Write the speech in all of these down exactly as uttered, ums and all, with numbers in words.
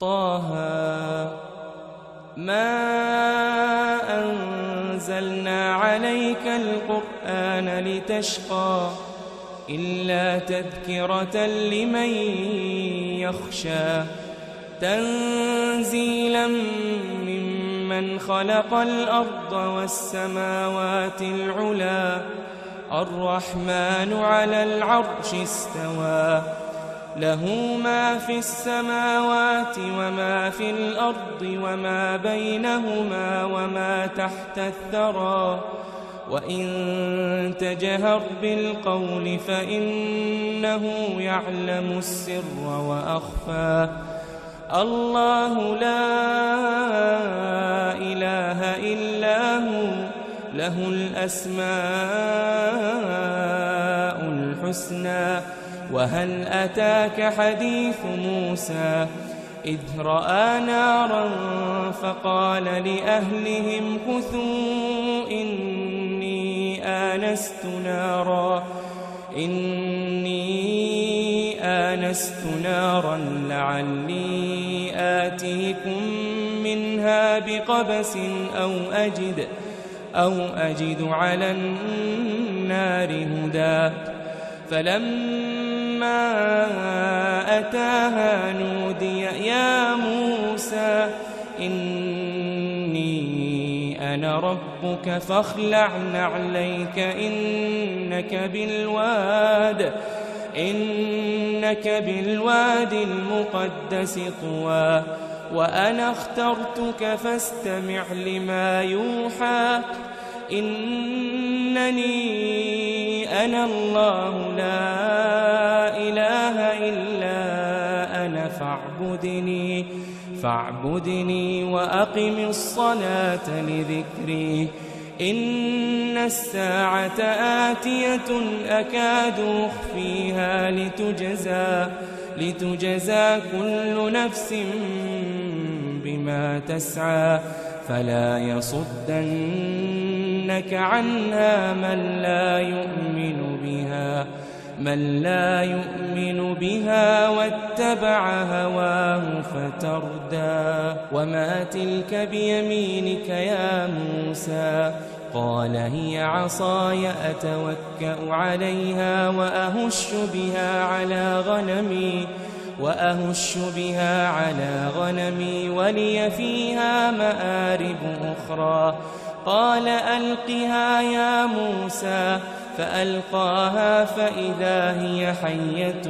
طه ما أنزلنا عليك القرآن لتشقى إلا تذكرة لمن يخشى تنزيلا ممن خلق الأرض والسماوات العلى الرحمن على العرش استوى له ما في السماوات وما في الأرض وما بينهما وما تحت الثرى وإن تجهر بالقول فإنه يعلم السر وأخفى الله لا إله إلا هو له الأسماء الحسنى وهل أتاك حديث موسى إذ رأى نارا فقال لأهلهم كثوا إني آنست نارا إني آنست نارا لعلي آتيكم منها بقبس أو أجد أو أجد على النار هدى فلما أتاها نودي يا موسى إني أنا ربك فاخلع نعليك إنك بالواد إنك بالواد المقدس طوى وأنا اخترتك فاستمع لما يوحى إنني أنا الله لا إله إلا أنا فاعبدني فاعبدني وأقم الصلاة لذكري إن الساعة آتية أكاد أخفيها لتجزى لتجزى كل نفس بما تسعى فلا يصدنك عنها من لا يؤمن بها من لا يؤمن بها واتبع هواه فتردى وما تلك بيمينك يا موسى قال هي عصاي أتوكأ عليها وأهش بها على غنمي وأهش بها على غنمي ولي فيها مآرب أخرى قال ألقها يا موسى فألقاها فإذا هي حية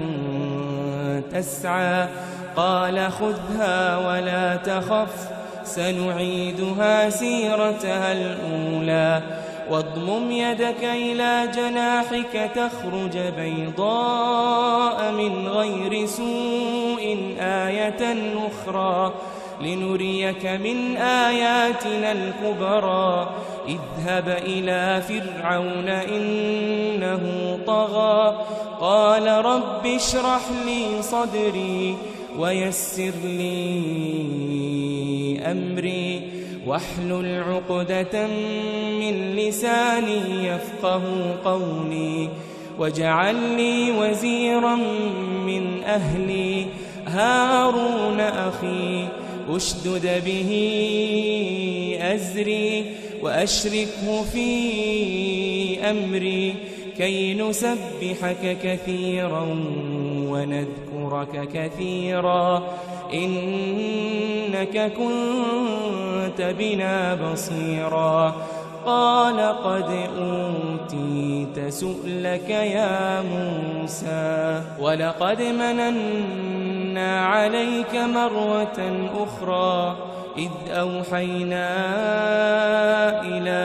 تسعى قال خذها ولا تخف سنعيدها سيرتها الأولى واضمم يدك إلى جناحك تخرج بيضاء من غير سوء آية أخرى لنريك من آياتنا الكبرى اذهب إلى فرعون إنه طغى قال رب اشرح لي صدري ويسر لي أمري واحلل عقدة من لساني يفقه قولي واجعل لي وزيرا من أهلي هارون أخي أشدد به أزري وأشركه في أمري كي نسبحك كثيرا ونذكرك كثيرا إنك كنت بنا بصيرا قال قد أوتيت سؤلك يا موسى ولقد مننا عليك مرة أخرى إذ أوحينا إلى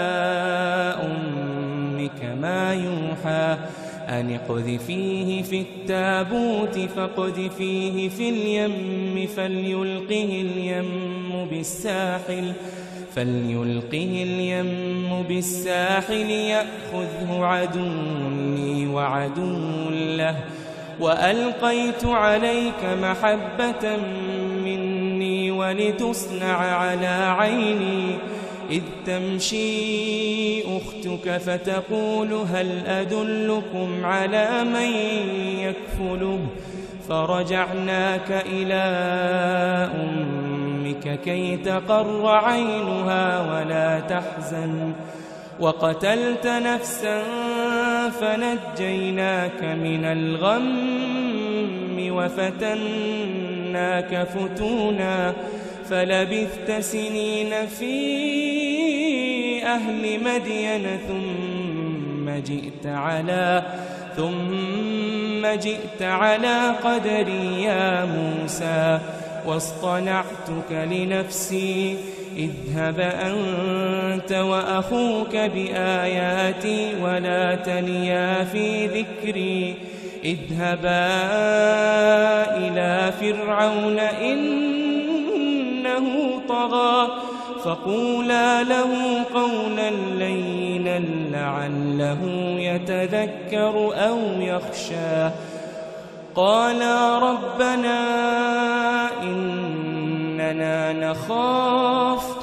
أمك ما يوحى أن اقذفيه في التابوت فاقذفيه في اليم فليلقه اليم بالساحل فليلقه اليم بالساحل يأخذه عدو لي وعدو له وألقيت عليك محبة مني ولتصنع على عيني إذ تمشي أختك فتقول هل أدلكم على من يكفله فرجعناك إلى أمك كي تقر عينها ولا تحزن وقتلت نفسا فنجيناك من الغم وفتناك فتونا فلبثت سنين في أهل مدين ثم جئت على ثم جئت على قدري يا موسى واصطنعتك لنفسي اذهب أنت وأخوك بآياتي ولا تنيا في ذكري اذهبا إلى فرعون إنه طغى فقولا له قولا لينا لعله يتذكر أو يخشى قالا ربنا إننا نخاف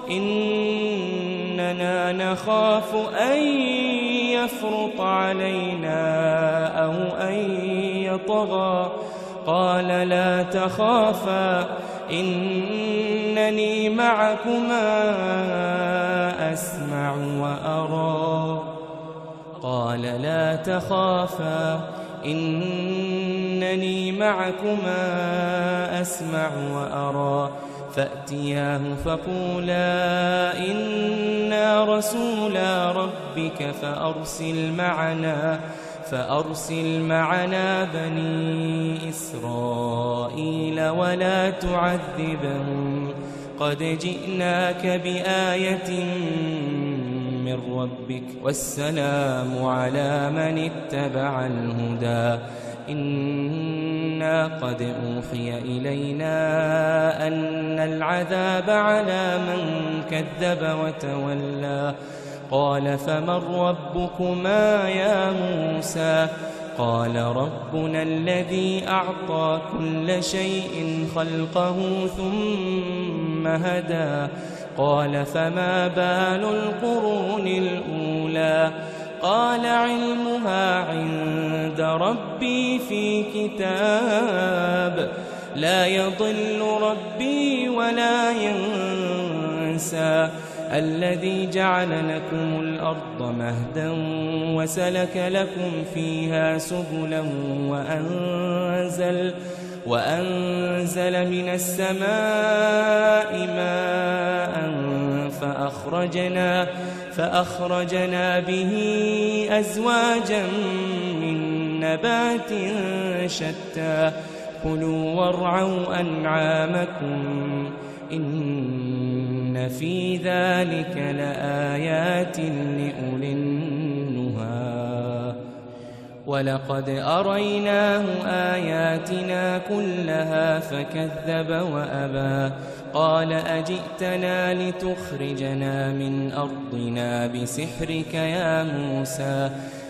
إننا نخاف أن يفرط علينا أو أن يطغى قال لا تخافا إنني معكما أسمع وأرى قال لا تخافا إنني معكما أسمع وأرى فأتياه فقولا إنا رسولا ربك فأرسل معنا فأرسل معنا بني إسرائيل ولا تعذبهم قد جئناك بآية من ربك والسلام على من اتبع الهدى إنا قد أوحي إلينا أن العذاب على من كذب وتولى قال فمن ربكما يا موسى قال ربنا الذي أعطى كل شيء خلقه ثم هدى قال فما بال القرون الأولى قال علمها عند ربي في كتاب لا يضل ربي ولا ينسى الذي جعل لكم الأرض مهدا وسلك لكم فيها سبلا وأنزل, وأنزل من السماء ماء فأخرجنا, فأخرجنا به أزواجا من نبات شتى كلوا وارعوا أنعامكم إن في ذلك لآيات لأولي النهى ولقد أريناه آياتنا كلها فكذب وأبى قال أجئتنا لتخرجنا من أرضنا بسحرك يا موسى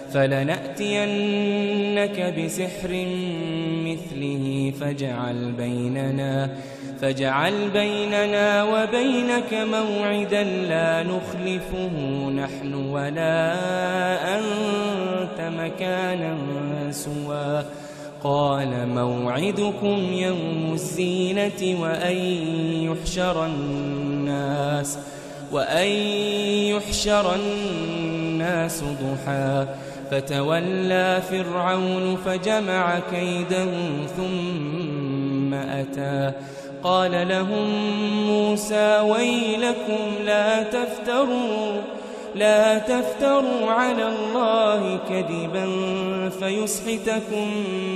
فلنأتينك بسحر مثله فاجعل بيننا فاجعل بيننا وبينك موعدا لا نخلفه نحن ولا أنت مكانا سوى قال موعدكم يوم الزينة وأن يحشر الناس وأن يحشر الناس ضحى فتولى فرعون فجمع كيده ثم أتى قال لهم موسى ويلكم لا تفتروا لا تفتروا على الله كذبا فيسحتكم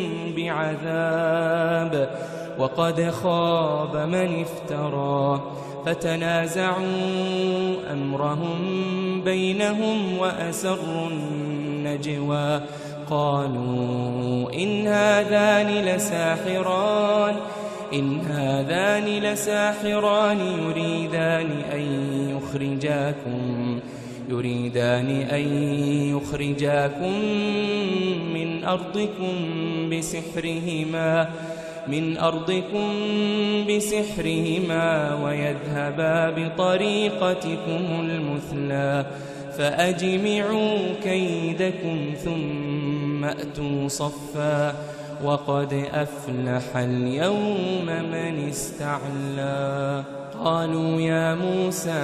بعذاب وقد خاب من افترى فتنازعوا أمرهم بينهم وأسروا النجوى قالوا إن هذان لساحران إن هذان لساحران يريدان أن يخرجاكم يريدان أن يخرجاكم من أرضكم بسحرهما من أرضكم بسحرهما ويذهبا بطريقتكم المثلى فأجمعوا كيدكم ثم أتوا صفا وقد أفلح اليوم من استعلى. قالوا يا موسى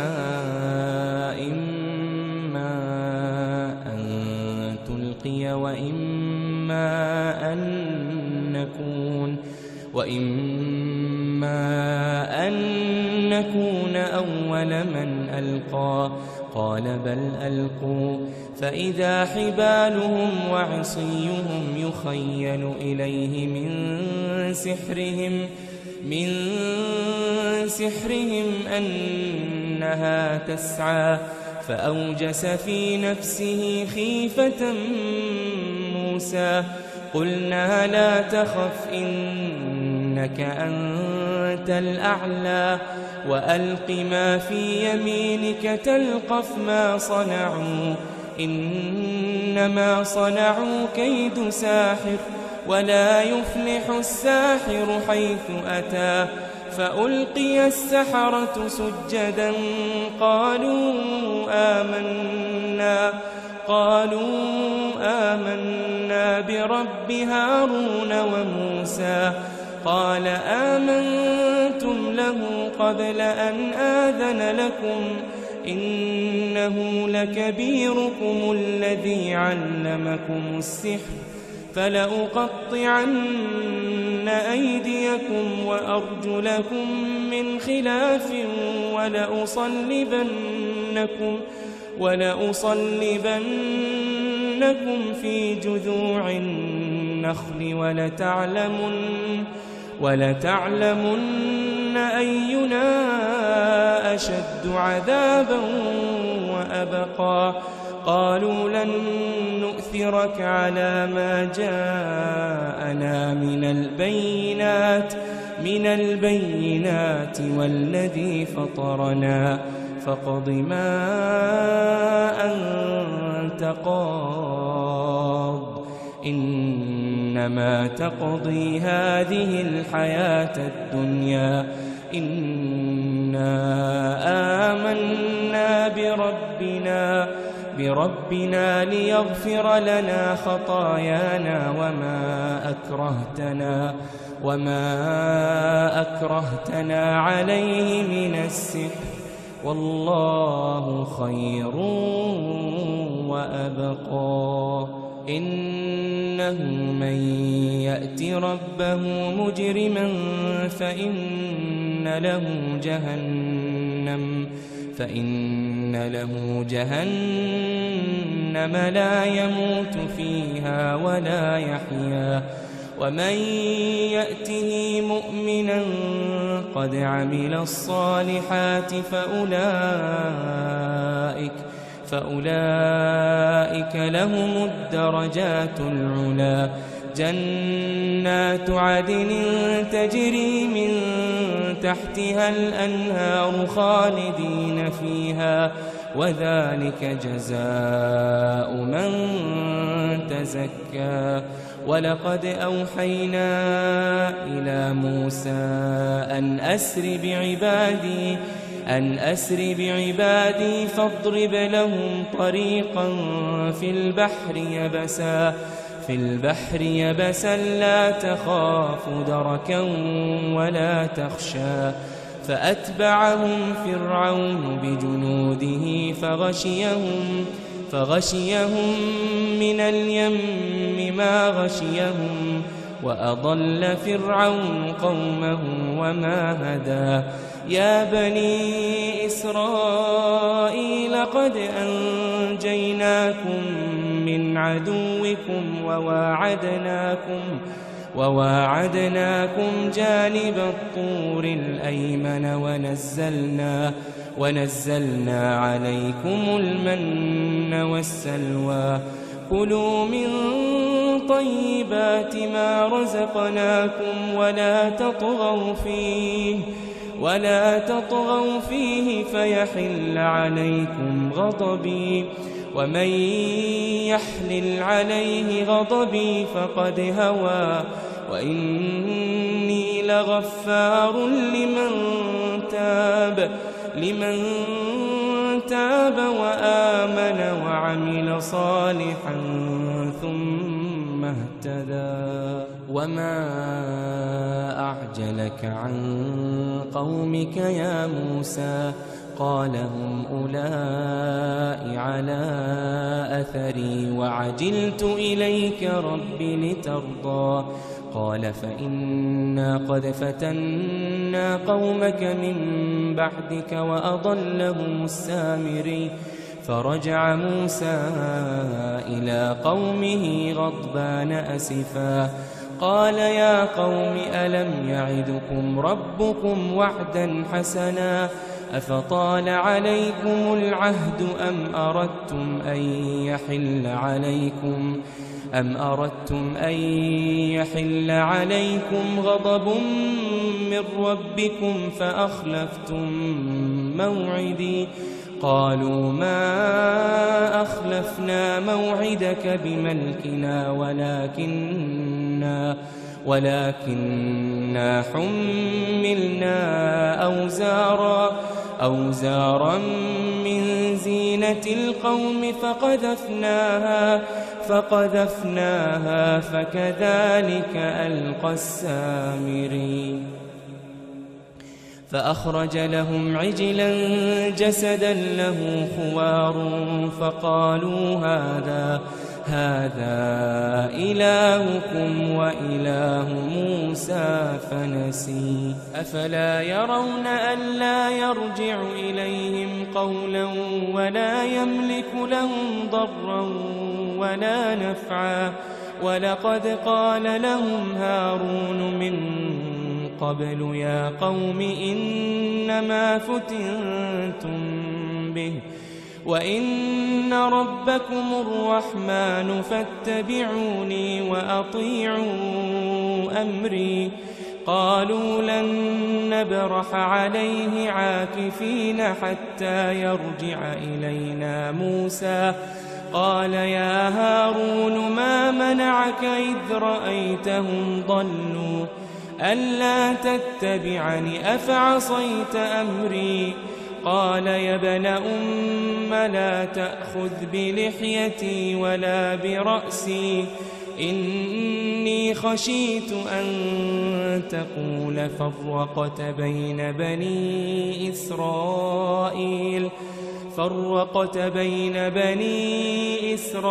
إما أن تلقي وإما أن نكون وإما أن نكون أول من ألقى. قال بل ألقوا فإذا حبالهم وعصيهم يخيل إليه من سحرهم من سحرهم أنها تسعى. فأوجس في نفسه خيفة موسى. قلنا لا تخف إنك أنت الأعلى وألق ما في يمينك تلقف ما صنعوا إنما صنعوا كيد ساحر ولا يفلح الساحر حيث أتى. فألقي السحرة سجدا قالوا آمنا قالوا آمنا برب هارون وموسى. قال آمنتم له قبل أن آذن لكم إنه لكبيركم الذي علمكم السحر فلأقطعن أيديكم وأرجلكم من خلاف ولأصلبنكم ولأصلبنكم في جذوع النخل ولتعلمن ولتعلمن أينا أشد عذابا وأبقى. قالوا لن نؤثرك على ما جاءنا من البينات من البينات والذي فطرنا فاقض ما أنت قاض إنما تقضي هذه الحياة الدنيا إنا آمنا بربنا بربنا ليغفر لنا خطايانا وما أكرهتنا وما أكرهتنا عليه من السحر والله خير وأبقى. إنه من يأت ربه مجرما فإن له جهنم فإن له جهنم لا يموت فيها ولا يحيا. ومن يأته مؤمنا قد عمل الصالحات فأولئك فأولئك لهم الدرجات العلى جنات عدن تجري من تحتها الأنهار خالدين فيها وذلك جزاء من تزكى. ولقد أوحينا إلى موسى أن أسر بعبادي أن أسر بعبادي فاضرب لهم طريقا في البحر يبسا في البحر يبسا لا تخاف دركا ولا تخشى. فأتبعهم فرعون بجنوده فغشيهم فغشيهم من اليم ما غشيهم وأضل فرعون قومه وما هدى. يا بني إسرائيل قد أنجيناكم من عدوكم وواعدناكم وواعدناكم جانب الطور الأيمن ونزلنا ونزلنا عليكم المن والسلوى. كلوا من طيبات ما رزقناكم ولا تطغوا فيه ولا تطغوا فيه فيحل عليكم غضبي ومن يحلل عليه غضبي فقد هوى. وإني لغفار لمن تاب لمن تاب وآمن وعمل صالحا ثم اهتدى. وما أعجلك عن قومك يا موسى قال هم أولئك على أثري وعجلت إليك رب لترضى قال فإنا قد فتنا قومك من بعدك وأضلهم السامري فرجع موسى إلى قومه غضبان أسفا قال يا قوم ألم يعدكم ربكم وعدا حسنا أفطال عليكم العهد أم أردتم أن يحل عليكم أم أردتم أن يحل عليكم غضب من ربكم فأخلفتم موعدي قالوا ما أخلفنا موعدك بملكنا ولكننا ولكننا حملنا أوزارا أوزارا من زينة القوم فقذفناها فقذفناها فكذلك ألقى السامري فأخرج لهم عجلا جسدا له خوار فقالوا هذا هذا إلهكم وإله موسى فنسي أفلا يرون ألا يرجع إليهم قولا ولا يملك لهم ضرا ولا نفعا ولقد قال لهم هارون من قبل يا قوم إنما فتنتم به وإن ربكم الرحمن فاتبعوني وأطيعوا أمري قالوا لن نبرح عليه عاكفين حتى يرجع إلينا موسى قال يا هارون ما منعك إذ رأيتهم ضلوا ألا تتبعني أفعصيت أمري قال يا ابن أم لا تأخذ بلحيتي ولا برأسي إني خشيت أن تقول فرقت بين بني إسرائيل فرقت بين بني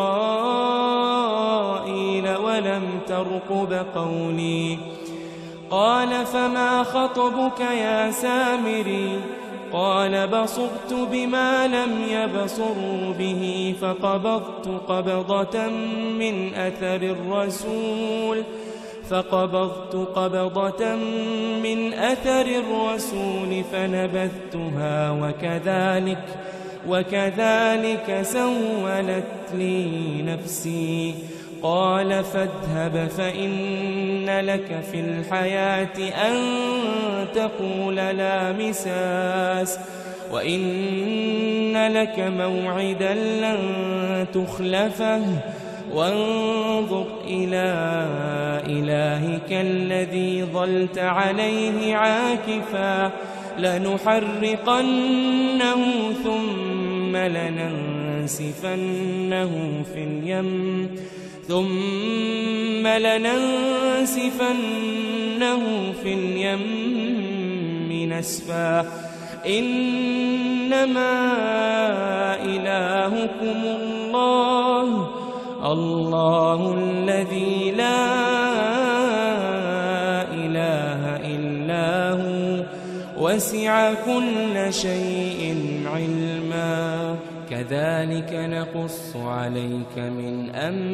إسرائيل ولم ترقب قولي قال فما خطبك يا سامري قال بصرت بما لم يبصروا به فقبضت قبضة من أثر الرسول فقبضت قبضة من أثر الرسول فنبذتها وكذلك وكذلك سولت لي نفسي قال فاذهب فإن لك في الحياة أن تقول لا مساس وإن لك موعدا لن تخلفه وانظر إلى إلهك الذي ظلت عليه عاكفا لنحرقنه ثم لننسفنه في اليم ثم لننسفنه في اليم نسفا إنما إلهكم الله الله الذي لا إله إلا هو وسع كل شيء علما كذلك نقص عليك من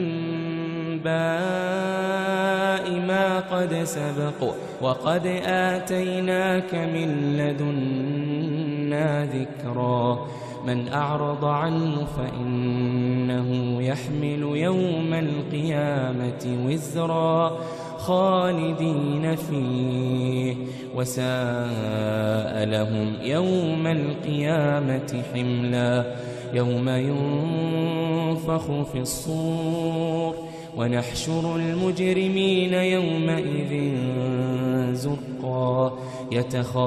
أنباء ما قد سبق وقد آتيناك من لدنا ذكرا من أعرض عنه فإنه يحمل يوم القيامة وزرا خالدين فيه وساء لهم يوم القيامة حملا يوم ينفخ في الصور ونحشر المجرمين يومئذ زرقا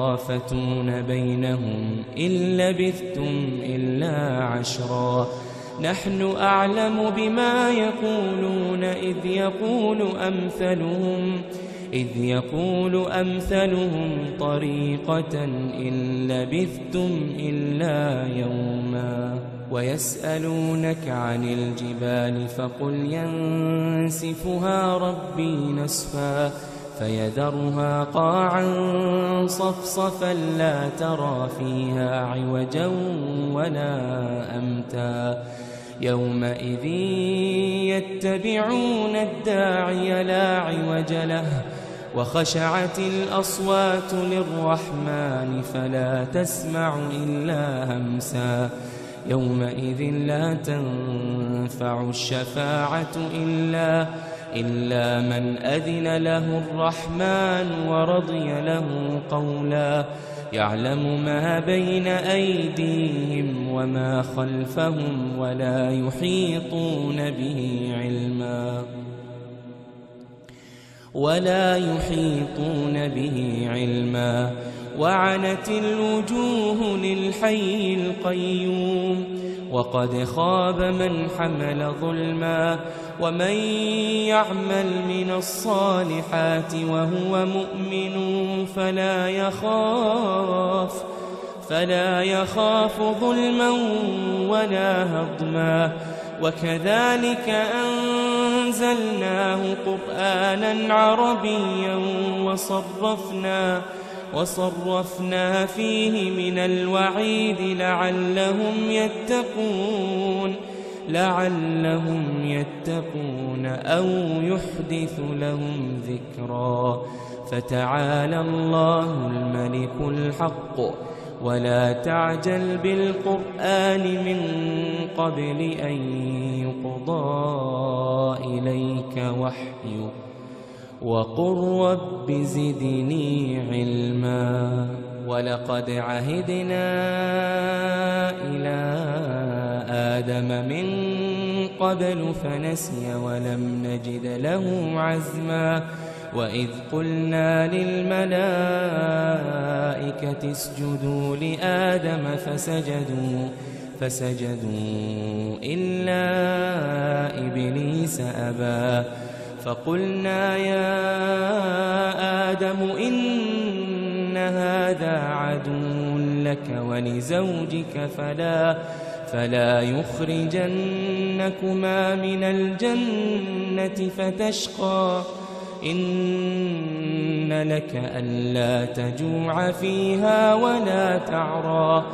يتخافتون بينهم إن لبثتم إلا عشرا نحن أعلم بما يقولون إذ يقول أمثلهم إذ يقول أمثلهم طريقة إن لبثتم إلا يوما ويسألونك عن الجبال فقل ينسفها ربي نسفا فيذرها قاعا صفصفا لا ترى فيها عوجا ولا أمتا يومئذ يتبعون الداعي لا عوج له وخشعت الأصوات للرحمن فلا تسمع إلا همسا يومئذ لا تنفع الشفاعة إلا إلا من أذن له الرحمن ورضي له قولا يعلم ما بين أيديهم وما خلفهم ولا يحيطون به علما ولا يحيطون به علما وعنت الوجوه للحي القيوم وقد خاب من حمل ظلما ومن يعمل من الصالحات وهو مؤمن فلا يخاف فلا يخاف ظلما ولا هضما وكذلك أنزلناه قرآنا عربيا وصرفنا وصرفنا فيه من الوعيد لعلهم يتقون لعلهم يتقون أو يحدث لهم ذكرا فتعالى الله الملك الحق ولا تعجل بالقرآن من قبل أن يقضى إليك وحيه وقل رب زدني علما ولقد عهدنا إلى آدم من قبل فنسي ولم نجد له عزما وإذ قلنا للملائكة اسجدوا لآدم فسجدوا فسجدوا إلا إبليس أبى فقلنا يا آدم إن هذا عدو لك ولزوجك فلا فلا يخرجنكما من الجنة فتشقى إن لك ألا تجوع فيها ولا تعرى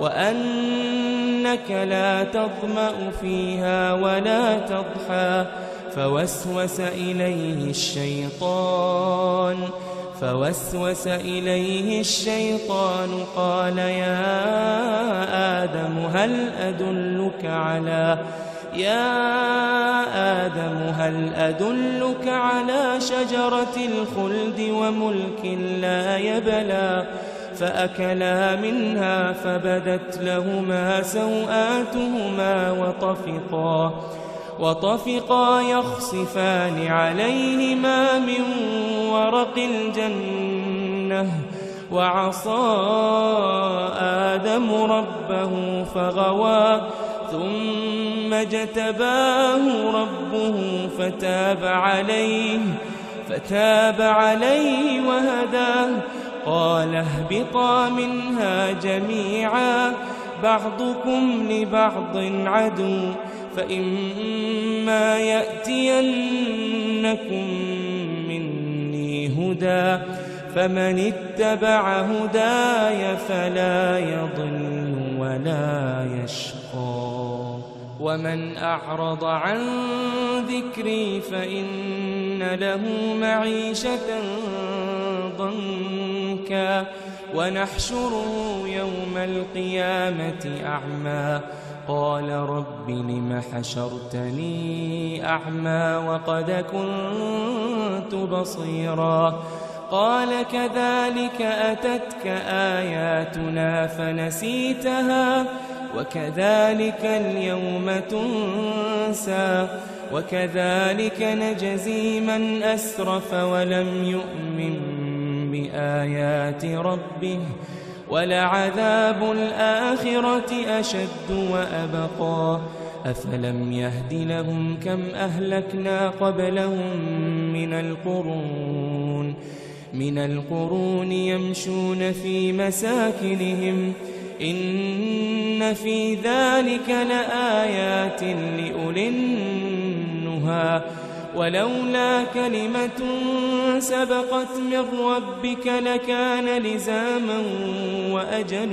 وأنك لا تظمأ فيها ولا تضحى فوسوس إليه الشيطان فوسوس إليه الشيطان قال يا آدم هل أدلك على يا آدم هل أدلك على شجرة الخلد وملك لا يبلى فأكلا منها فبدت لهما سوآتهما وطفقا وطفقا يخصفان عليهما من ورق الجنة وعصى آدم ربه فغوى ثم اجتباه ربه فتاب عليه فتاب عليه وهداه قال اهبطا منها جميعا بعضكم لبعض عدو فإما يأتينكم مني هدى فمن اتبع هداي فلا يضل ولا يشقى ومن أعرض عن ذكري فإن له معيشة ضنكا ونحشره يوم القيامة أعمى قال رب لم حشرتني أعمى وقد كنت بصيرا قال كذلك أتتك آياتنا فنسيتها وكذلك اليوم تنسى وكذلك نجزي من أسرف ولم يؤمن بآيات ربه ولعذاب الآخرة أشد وأبقى أفلم يهد لهم كم أهلكنا قبلهم من القرون من القرون يمشون في مساكنهم إن في ذلك لآيات لأولي النهى ولولا كلمة سبقت من ربك لكان لزاما وأجل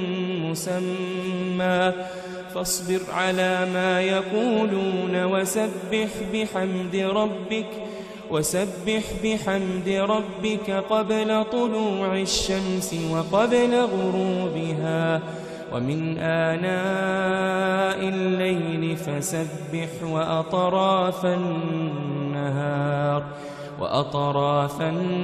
مسمى فاصبر على ما يقولون وسبح بحمد ربك وسبح بحمد ربك قبل طلوع الشمس وقبل غروبها ومن آناء الليل فسبح وأطراف النهار وأطراف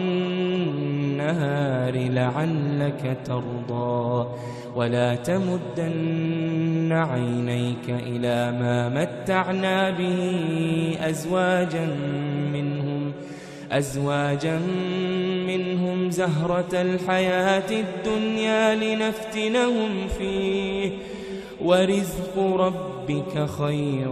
النهار لعلك ترضى ولا تمدن عينيك إلى ما متعنا به أزواجا منهم أزواجا منهم زهرة الحياة الدنيا لنفتنهم فيه ورزق ربك خير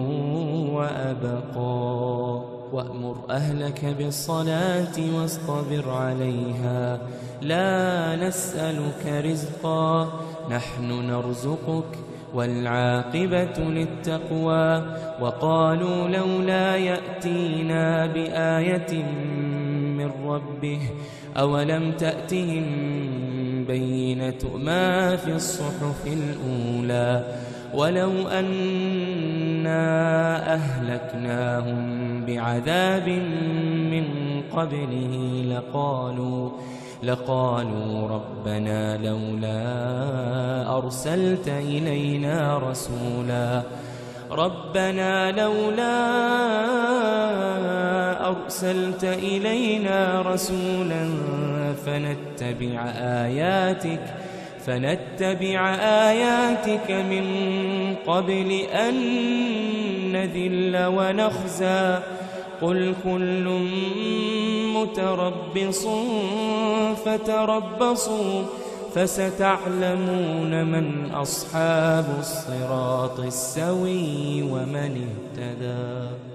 وأبقى وأمر أهلك بالصلاة واصطبر عليها لا نسألك رزقا نحن نرزقك والعاقبة للتقوى وقالوا لولا يأتينا بآية من ربه أولم تأتهم بينة ما في الصحف الأولى ولو أنا أهلكناهم بعذاب من قبله لقالوا لقالوا ربنا لولا أرسلت إلينا رسولا ربنا لولا أرسلت إلينا رسولا فنتبع آياتك فنتبع آياتك من قبل أن نذل ونخزى قل كل متربص فتربصوا فستعلمون من أصحاب الصراط السوي ومن اهتدى.